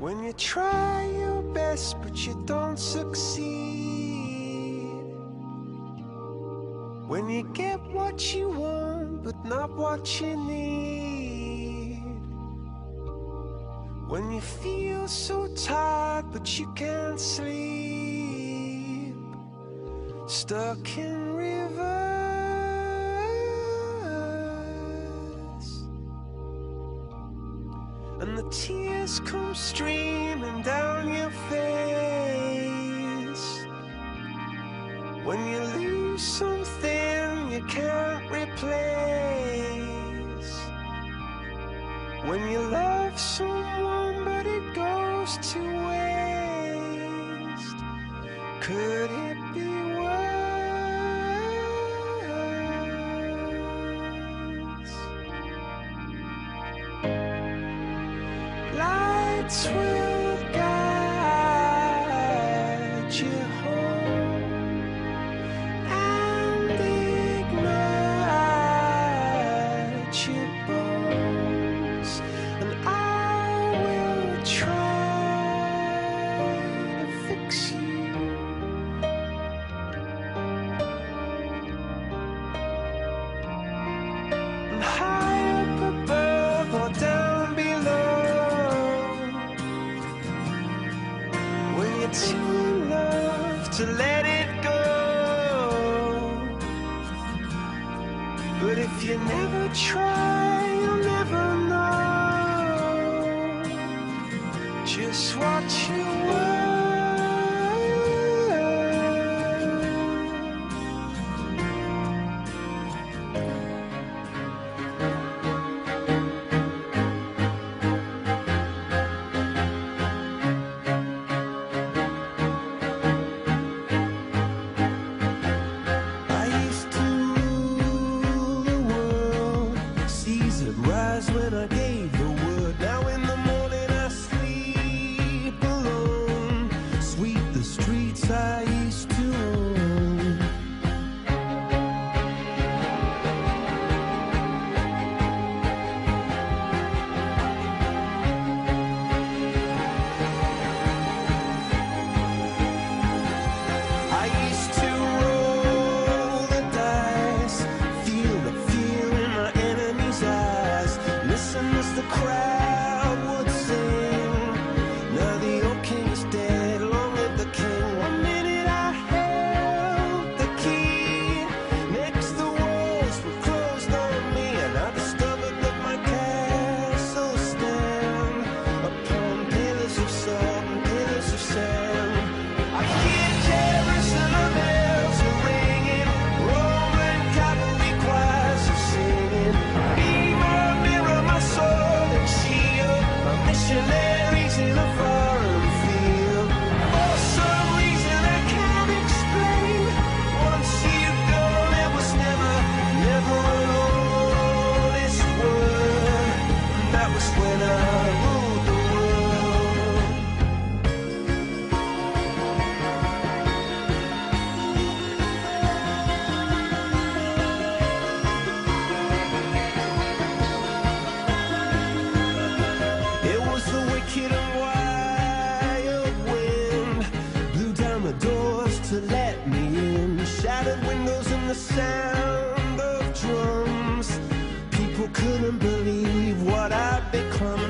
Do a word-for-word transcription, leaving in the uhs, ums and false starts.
When you try your best but you don't succeed, when you get what you want but not what you need, when you feel so tired but you can't sleep, stuck in reverse, and the tears come streaming down your face, when you lose something you can't replace, when you love someone but it goes to waste, could it be worse? Lights will guide you home and ignite your bones, and I will try to fix you. And high up above or down below, when you're too in love to let it go. But if you never try, you'll never know just what you were. I used to rule the world, seas would rise when I gave the word. Now in the morning I sleep alone, sweep the streets I used to own. I used to roll the dice, feel the fear in my enemy's eyes, listen as the crowd would sing. Now the old king is dead, long live the king. One minute I held the key, next the walls were closed on me, and I discovered that my castle stand upon pillars of salt and pillars of sand. I hear Jerusalem bells are ringing, Roman cavalry choirs are singing. Be my mirror, my sword and shield, my missionaries in a foreign field. For some reason I can't explain, once you've gone it was never, never an honest word. And that was when I ruled the world. It was the wicked and wild wind, blew down the doors to let me in, shattered windows and the sound of drums. People couldn't believe what I'd become.